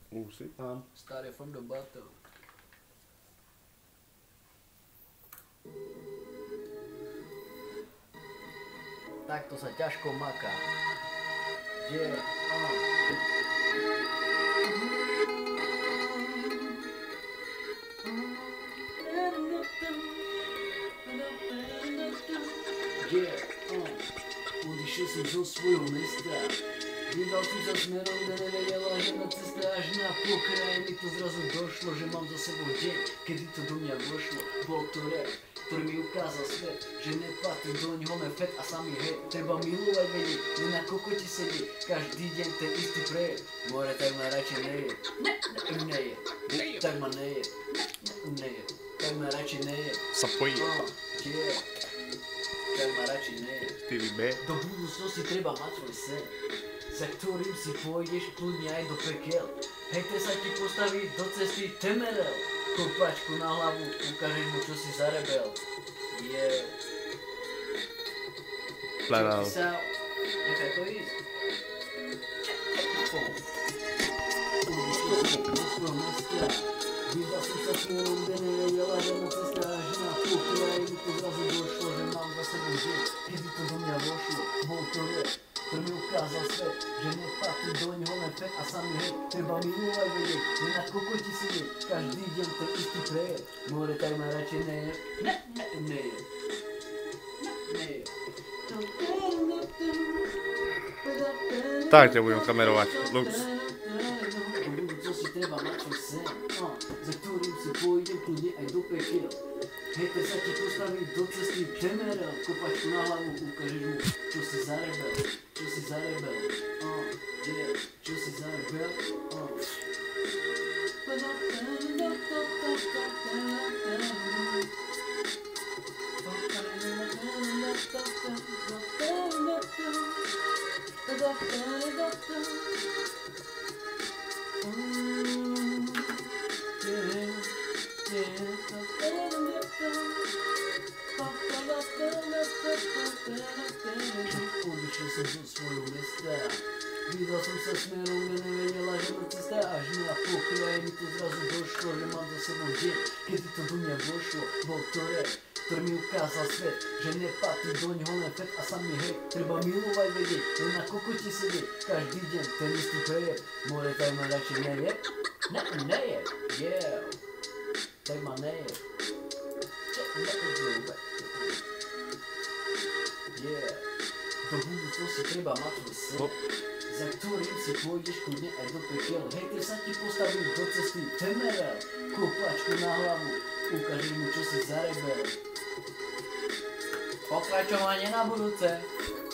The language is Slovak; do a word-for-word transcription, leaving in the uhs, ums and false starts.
Musí. Mám. Staré from the bottom. Takto sa ťažko maká. Yeah. Oh. Yeah. Oh. Odišiel som zo svojho mesta. Vydal som sa smerom, kde nevedela žiadna cesta, až na pokraji mi to zrazu došlo, že mám za sebou deň, kedy to do mňa vošlo. Bol to rap, ktorý mi ukázal svet, že nepatrí do ňoho len fet a samý hej. Treba milovať vedieť, ne na kokoti sedieť, každý deň ten istý prejev. More tak ma radšej neje, ne, ne, neje, tak ma neje, ne, neje, tak ma radšej neje. Sa pojí. Oh, yeah. Tak ma radšej neje. Ty vybe. Do budúcnosti treba mať svoj sen, za ktorým si pôjdeš kľudne aj do pekel. Hejte sa ti postaví do cesty temerel, kopačku na hlavu, ukážeš mu, čo si zarebel. Yeah. Plenál. Check this out. Nechaj to ísť. Odišiel som do svojho mesta, vydal som sa smerom, kde nevedela žiadna cesta, až na pokraji mi to zrazu došlo, že mám za sebou deň, kedy to do mňa vošlo. Bol to rap, ktorý mi ukázal svet, že nepatrí do ňoho len fet a samý hej. Treba milovať vedieť, ne na kokoti sedieť, každý deň ten istý prejev. More tak ma radšej neje, ne, ne, neje, ne, neje. Tak ťa budem kamerovať. Lux. Do budúcnosti treba mať svoj sen, uh, za ktorým si pôjdem kľudne aj do pekiel. Hejter sa ti postaví do cesty temerel, kopačku na hlavu, ukážeš mu, čo si zarebel, čo si zarebel, uh, yeah, čo si zarebel, uh. Odišiel som zo svojho mesta, vydal som sa smerom, kde nevedela žiadna cesta, až na pokraji mi to zrazu došlo, že mám za sebou deň, kedy to do mňa vošlo. Bol to rap, ktorý mi ukázal svet, že nepatrí do ňoho len fet a samý hej. Treba milovať vedieť, len na kokoti sedieť, každý deň ten istý prejev. More tak ma radšej neje, ne, neje, yeah, tak ma neje, ne, neje, yeah. Do budúcnosti treba mať svoj sen, za ktorým si pôjdeš kľudne aj do pekiel. Hejter sa ti postaví do cesty temerel, kopačku na hlavu, ukážeš mu, čo si zarebel. Pokračovanie na budúce.